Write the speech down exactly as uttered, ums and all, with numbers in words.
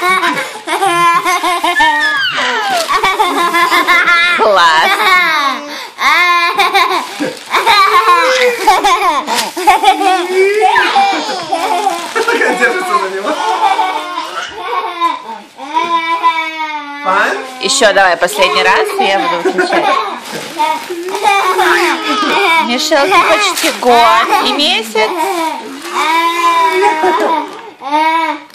Класс. Такая держится на него. Еще давай последний раз, и я буду выключать. Мишелке почти год и месяц.